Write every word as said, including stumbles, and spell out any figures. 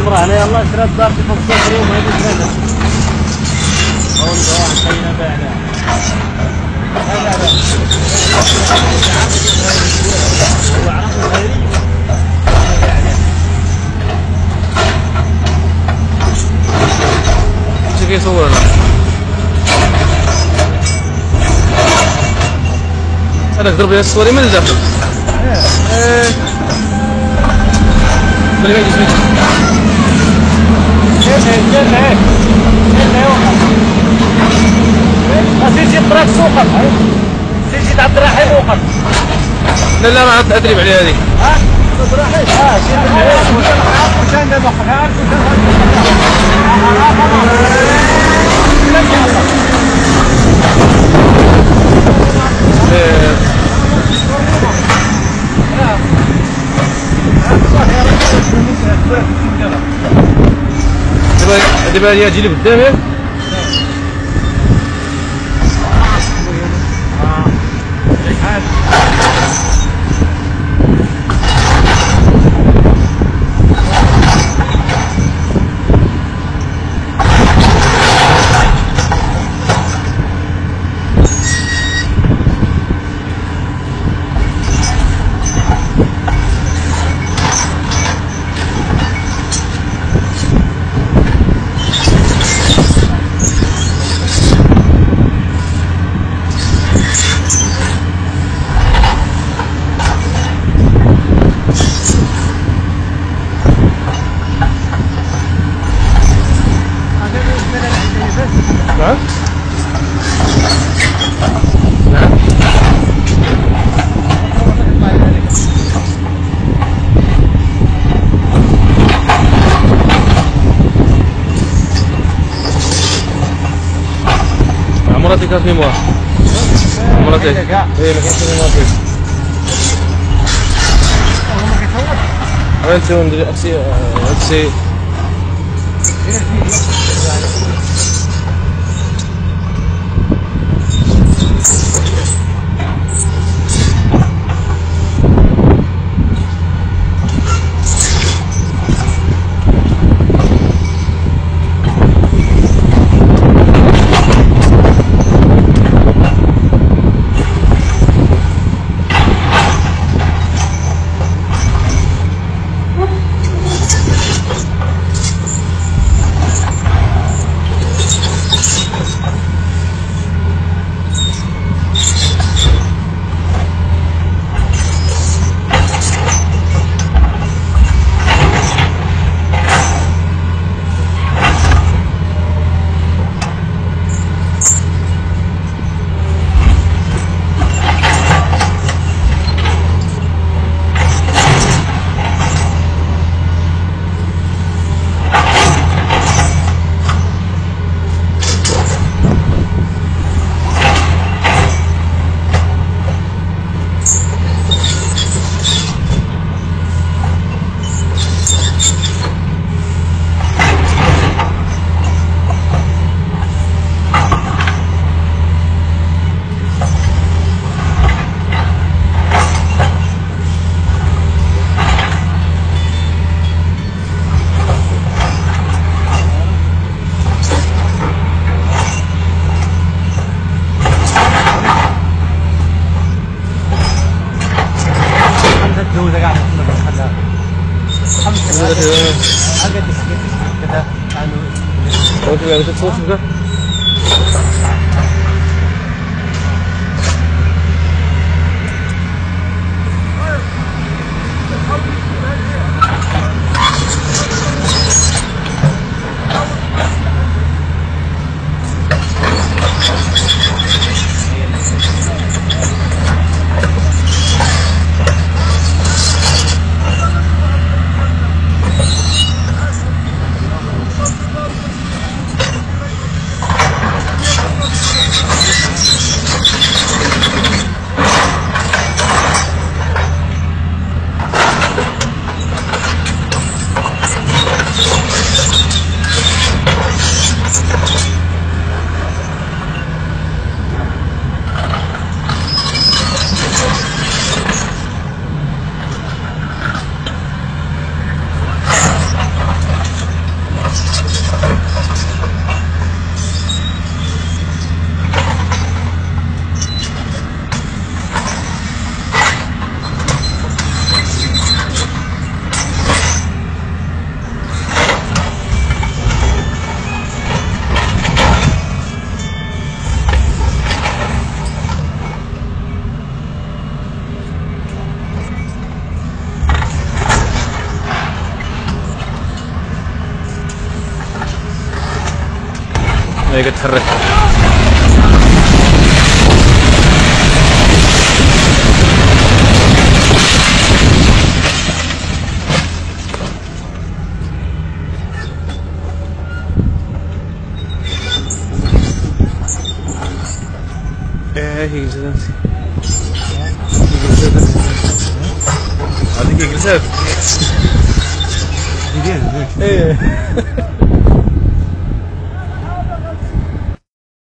المراه هنا يلاه شرات دار في فوق الصفر وما يدري ثلاثة. أول واحد خلينا بعده. هذا هذا. هو عرف الخيري. ايش كيصور هنا؟ هذاك ضرب لي الصوري من الداخل. ايه. بلي ما يجيش منك. سيدي طراك سوقك سيدي عبد الرحيم وقف. لا لا ما ادري على هذه. ها؟ عبد الرحيم اه سيدي كان دابا خيار دابا دابا هي تجي لي قدامي. نعم نعم عمرتي كانت في مواه عمرتي ايه ما كانش في مواه فيه وين تسوي ندير اكسي اكسي كذا كذا تصوت كذا هي كتحرك. ايه هي جلسات هذيك جلسات ديال ايه